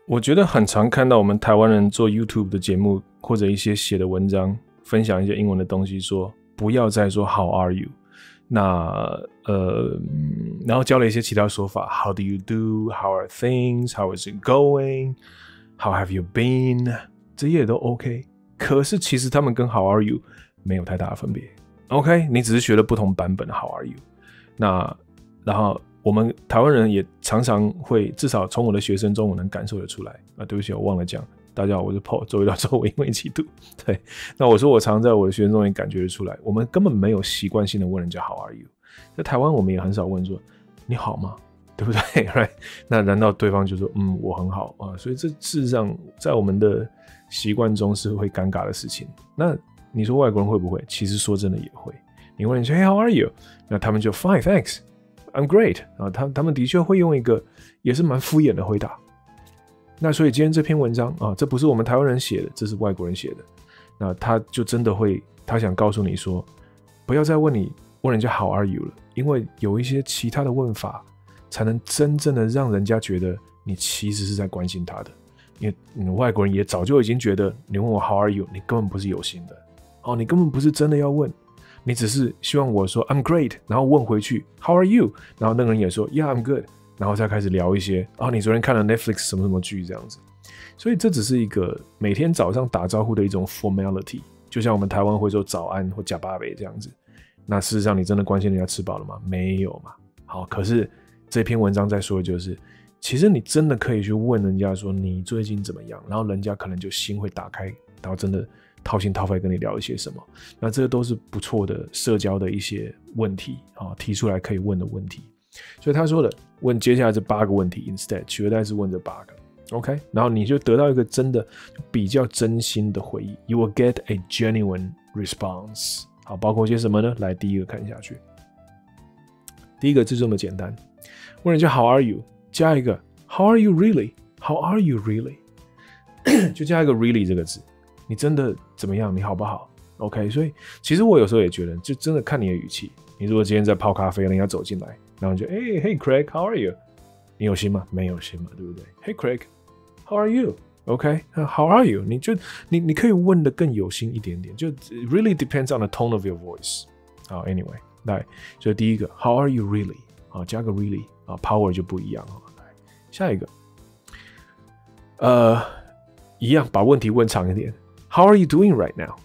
我觉得很常看到我们台湾人做 YouTube 的节目，或者一些写的文章，分享一些英文的东西，说不要再说 How are you？ 那然后教了一些其他说法 ，How do you do？ How are things？How is it going？How have you been？ 这些也都 OK。可是其实他们跟 How are you 没有太大的分别。OK， 你只是学了不同版本的 How are you？ 那然后我们台湾人也常常会，至少从我的学生中我能感受得出来啊。对不起，我忘了讲，大家好，我是 Paul， 周一到周五英文一起读。对，那我说我常在我的学生中也感觉得出来，我们根本没有习惯性的问人家 How are you？ 在台湾我们也很少问说你好吗？对不对？Right？ 那难道对方就说我很好啊？所以这事实上在我们的习惯中是会尴尬的事情。那你说外国人会不会？其实说真的也会。你问人家 Hey how are you？ 那他们就 Fine thanks。I'm great 啊，他们的确会用一个也是蛮敷衍的回答。那所以今天这篇文章啊，这不是我们台湾人写的，这是外国人写的。那他就真的会，他想告诉你说，不要再问人家 How are you 了，因为有一些其他的问法，才能真正的让人家觉得你其实是在关心他的。因为外国人也早就已经觉得，你问我 How are you， 你根本不是有心的，哦，你根本不是真的要问。你只是希望我说 I'm great， 然后问回去 How are you？ 然后那个人也说 Yeah I'm good， 然后再开始聊一些你昨天看了 Netflix 什么什么剧这样子。所以这只是一个每天早上打招呼的一种 formality， 就像我们台湾会说早安或假巴北这样子。那事实上你真的关心人家吃饱了吗？没有嘛。好，可是这篇文章在说的就是，其实你真的可以去问人家说你最近怎么样，然后人家可能就心会打开，然后真的掏心掏肺跟你聊一些什么，那这个都是不错的社交的一些问题提出来可以问的问题。所以他说的问接下来这8个问题 ，instead 取而代之问这8个 ，OK， 然后你就得到一个真的比较真心的回忆 ，you will get a genuine response。好，包括些什么呢？来，第一个看下去，第一个就这么简单，问人家 How are you， 加一个 How are you really？How are you really？ 就加一个 really 这个字。你真的怎么样？你好不好 ？OK， 所以其实我有时候也觉得，就真的看你的语气。你如果今天在泡咖啡，人家走进来，然后就Hey Craig，How are you？ 你有心吗？没有心嘛，对不对 ？Hey Craig，How are you？OK，How are you？ 你可以问的更有心一点点，就 really depends on the tone of your voice。好 ，Anyway， 来，所以第一个 How are you really？ 好，加个 really 啊 ，power 就不一样了。来，下一个，一样把问题问长一点。How are you doing right now?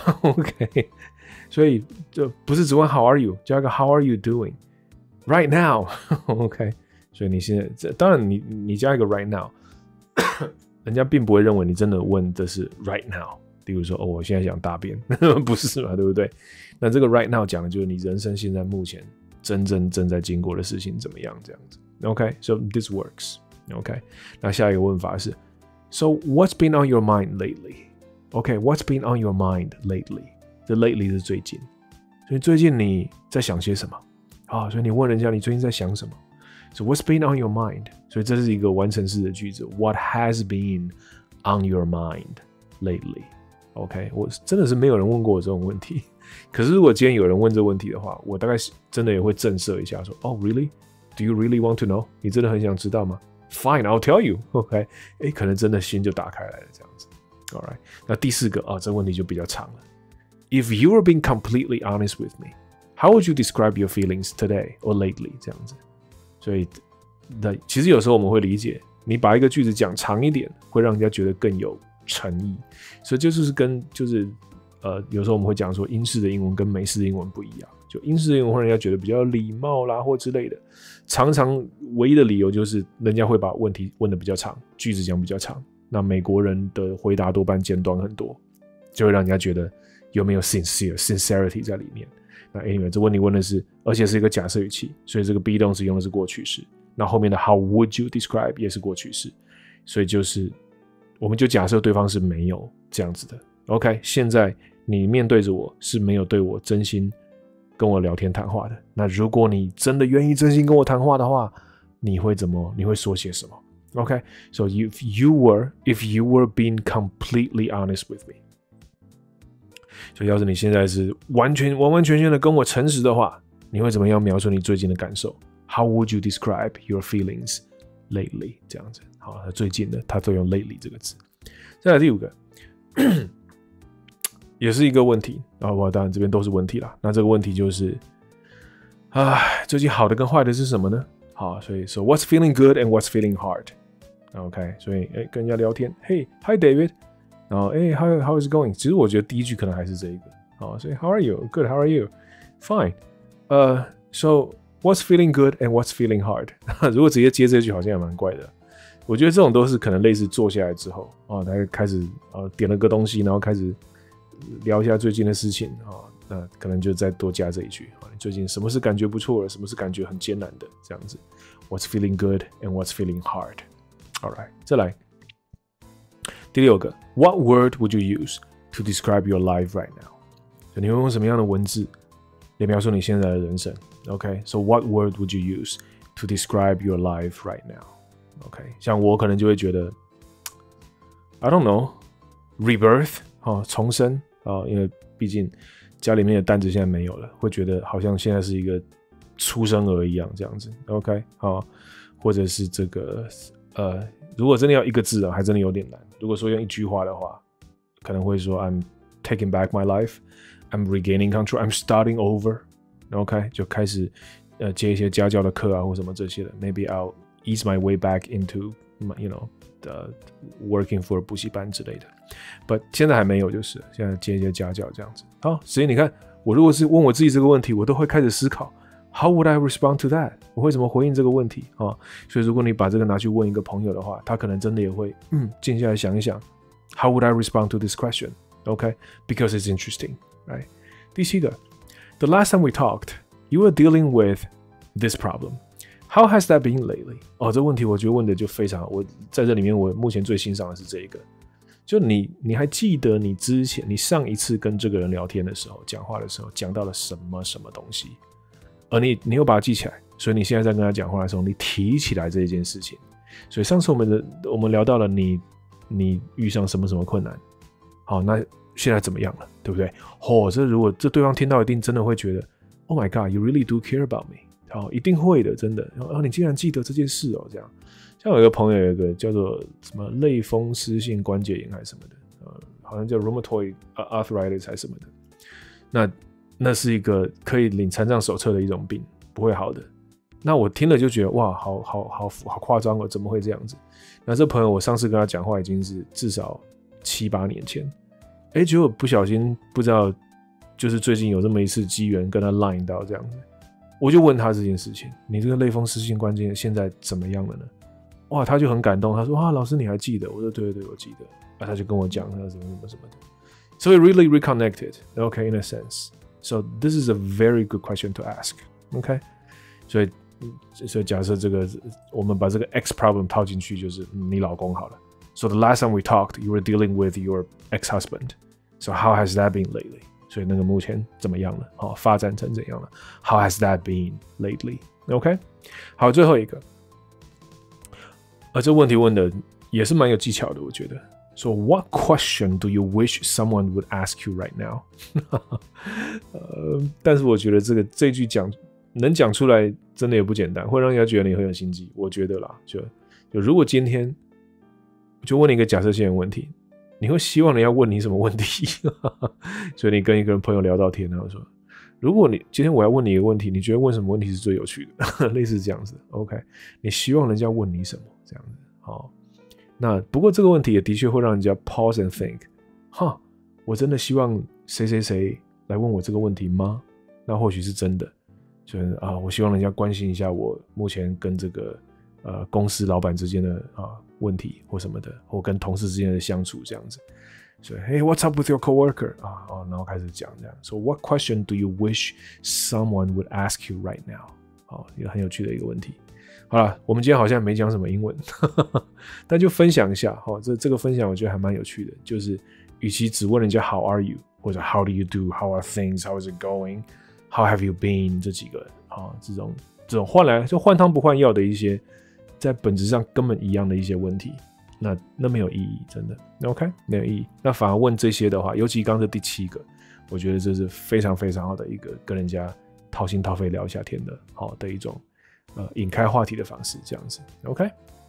OK， 所以就不是只问 How are you， 加个 How are you doing right now？ OK， 所以你现在当然你加一个 right now， 人家并不会认为你真的问的是 right now。比如说我现在想大便，不是嘛，对不对？那这个 right now 讲的就是你人生现在目前正在经过的事情怎么样这样子。OK，so this works。OK， 那下一个问法是 So what's been on your mind lately？OK, what's been on your mind lately? 这 lately 是最近，所以最近你在想些什么所以你问人家你最近在想什么 So what's been on your mind? 所以这是一个完成式的句子 What has been on your mind lately? OK, 我真的是没有人问过我这种问题，可是如果今天有人问这个问题的话，我大概真的也会震慑一下说really? Do you really want to know? 你真的很想知道吗？ Fine, I'll tell you. OK, 可能真的心就打开来了这样子。Alright， 那第4个这问题就比较长了。If you were being completely honest with me, how would you describe your feelings today or lately？ 这样子，所以其实有时候我们会理解，你把一个句子讲长一点，会让人家觉得更有诚意。所以就是有时候我们会讲说，英式的英文跟美式的英文不一样。就英式的英文会让人家觉得比较礼貌啦，或之类的。常常唯一的理由就是人家会把问题问得比较长，句子讲比较长。那美国人的回答多半简短很多，就会让人家觉得有没有 sincerity 在里面。那 anyway， 这问题问的是，而且是一个假设语气，所以这个 be 动词用的是过去式。那后面的 how would you describe 也是过去式，所以就是我们就假设对方是没有这样子的。OK， 现在你面对着我是没有对我真心跟我聊天谈话的。那如果你真的愿意真心跟我谈话的话，你会说些什么？Okay, so if you were being completely honest with me， 所以要是你现在是完全的跟我诚实的话，你会怎么样描述你最近的感受？ How would you describe your feelings lately 这样子。好，最近的他都用 lately 这个字。再来第5个，也是一个问题啊，当然这边都是问题啦。那这个问题就是，最近好的跟坏的是什么呢？好，所以 so what's feeling good and what's feeling hard？OK， 所以跟人家聊天 ，Hey hi David， 然后how is it going？ 其实我觉得第一句可能还是这一个。好，所以 How are you? Good. How are you? Fine. So what's feeling good and what's feeling hard? 如果直接接这句好像也蛮怪的。我觉得这种都是可能类似坐下来之后他开始点了个东西，然后开始聊一下最近的事情那可能就再多加这一句你最近什么是感觉不错的，什么是感觉很艰难的，这样子。What's feeling good and what's feeling hard? Alright， 再来第6个 ，What word would you use to describe your life right now？ 你会用什么样的文字来描述你现在的人生 ？OK， so what word would you use to describe your life right now？ OK， 像我可能就会觉得 ，I don't know， rebirth 重生因为毕竟家里面的担子现在没有了，会觉得好像现在是一个出生儿一样这样子。OK， 或者是这个如果真的要一个字还真的有点难。如果说用一句话的话，可能会说 I'm taking back my life。I'm regaining control. I'm starting over. OK， 就开始接一些家教的课或什么这些的。Maybe I'll ease my way back into working for 补习班之类的。But 现在还没有，就是现在接一些家教这样子。好，所以你看，我如果是问我自己这个问题，我都会开始思考 How would I respond to that？ 我会怎么回应这个问题所以如果你把这个拿去问一个朋友的话，他可能真的也会静下来想一想 How would I respond to this question？ OK， because it's interesting。Right. 第7个 The last time we talked, you were dealing with this problem. How has that been lately? 这问题我觉得问的就非常好。我在这里面我目前最欣赏的是这一个。就你还记得你上一次跟这个人聊天的时候，讲话的时候讲到了什么东西，而你又把它记起来，所以你现在在跟他讲话的时候，你提起来这一件事情。所以上次我们聊到了你遇上什么困难，好，那现在怎么样了，对不对？如果这对方听到，一定真的会觉得 ，Oh my God, you really do care about me。一定会的，真的。你竟然记得这件事这样。像有一个朋友，有一个叫做什么类风湿性关节炎还是什么的，好像叫 rheumatoid arthritis 还是什么的。那是一个可以领残障手册的一种病，不会好的。那我听了就觉得哇，好夸张怎么会这样子？那这朋友我上次跟他讲话已经是至少7、8年前。结果不小心不知道，就是最近有这么一次机缘跟他 line 到这样子，我就问他这件事情，你这个类风湿性关节炎现在怎么样了呢？哇，他就很感动，他说老师你还记得？我说对，我记得。他就跟我讲他什么的。So it really reconnected, okay, in a sense. So this is a very good question to ask, okay? 所以假设这个我们把这个 X problem 套进去，就是你老公好了。So the last time we talked, you were dealing with your ex-husband. So how has that been lately? 所以那个目前怎么样了？发展成怎样了？ How has that been lately? OK? 好，最后一个。这问题问的也是蛮有技巧的，我觉得。So what question do you wish someone would ask you right now? 但是我觉得这句能讲出来真的也不简单，会让人家觉得你很有心机。我觉得啦，就如果今天就问你一个假设性的问题，你会希望人家问你什么问题？所以你跟一个朋友聊到天，然后说，如果今天我要问你一个问题，你觉得问什么问题是最有趣的？类似这样子 ，OK？ 你希望人家问你什么？这样子，好。那不过这个问题也的确会让人家 pause and think， 我真的希望谁谁谁来问我这个问题吗？那或许是真的，就是我希望人家关心一下我目前跟这个公司老板之间的问题或什么的，或跟同事之间的相处这样子。所以 Hey, what's up with your coworker? 然后开始讲这样。So what question do you wish someone would ask you right now? 一个很有趣的一个问题。好了，我们今天好像没讲什么英文，但就分享一下。这个分享我觉得还蛮有趣的，就是与其只问人家 How are you 或者 How do you do? How are things? How is it going? How have you been? 这几个这种换汤不换药的一些，在本质上根本一样的一些问题，那没有意义，真的 OK 没有意义。那反而问这些的话，尤其刚刚这第7个，我觉得这是非常非常好的一个跟人家掏心掏肺聊一下天的一种引开话题的方式，这样子 OK。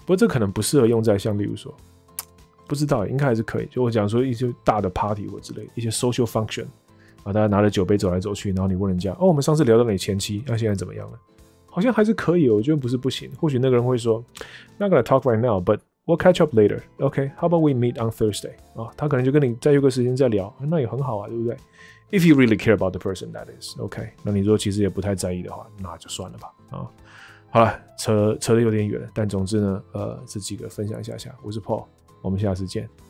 过这可能不适合用在像例如说，不知道应该还是可以。就我讲说一些大的 party 或之类，一些 social function 啊，大家拿着酒杯走来走去，然后你问人家，哦，我们上次聊到你前妻，那现在怎么样了？好像还是可以，我觉得不是不行。或许那个人会说 ，Not gonna talk right now, but we'll catch up later. Okay, how about we meet on Thursday? 啊，他可能就跟你再约个时间再聊，那也很好啊，对不对？If you really care about the person, that is OK。那你说其实也不太在意的话，那就算了吧。啊，好了，扯得有点远了，但总之呢，这几个分享一下。我是 Paul，我们下次见。